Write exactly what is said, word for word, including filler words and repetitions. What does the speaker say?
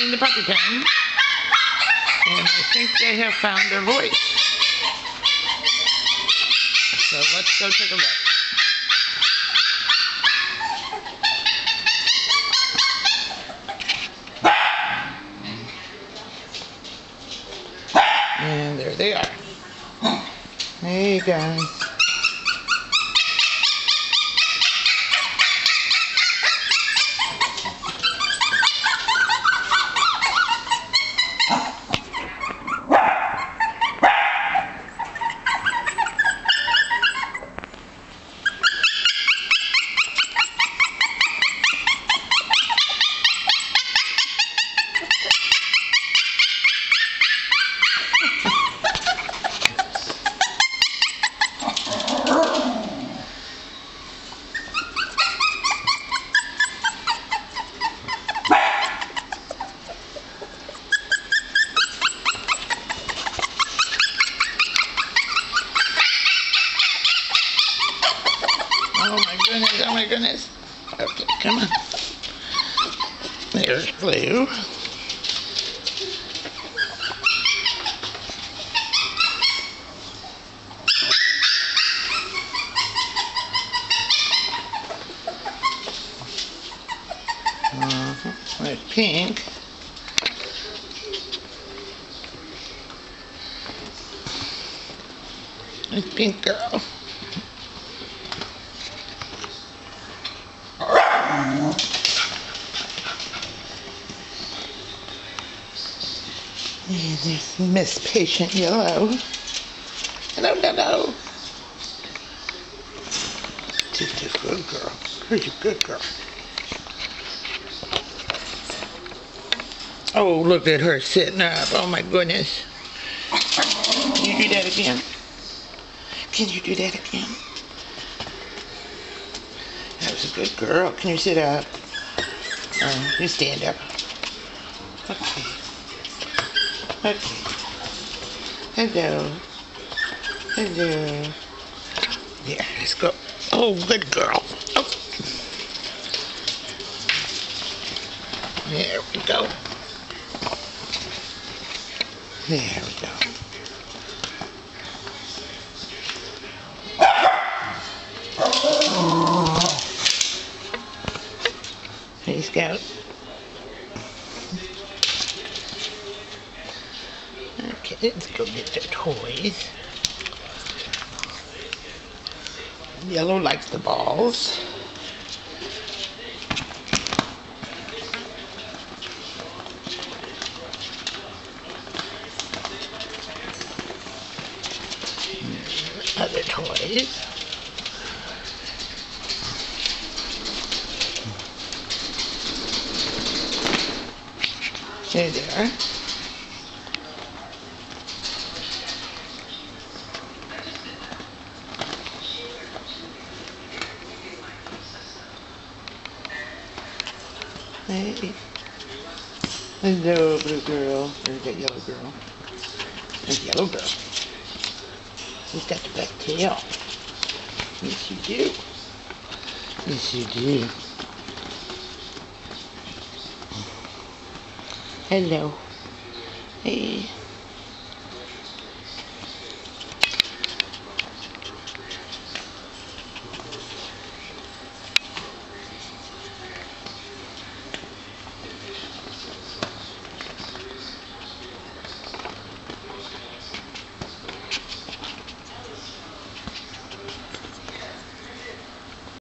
in the puppy pen. And I think they have found their voice. So let's go take a look. And there they are. Hey guys. Oh my goodness, oh my goodness. Okay, come on. There's Blue. Uh-huh. There's Pink. There's Pink Girl. And there's Miss Patient Yellow. Hello, hello. She's a good girl. She's a good girl. Oh, look at her sitting up. Oh my goodness. Can you do that again? Can you do that again? That was a good girl. Can you sit up? Oh, you stand up. Okay. Okay. Hello. Hello. Yeah, let's go. Oh, good girl. Oh. There we go. There we go. Hey, Scout. Okay, let's go get their toys. Yellow likes the balls. Other toys. There they are. Hey. Hello, blue girl. There's that yellow girl. There's yellow girl. She's got the black tail. Yes, you do. Yes, you do. Hello. Hey.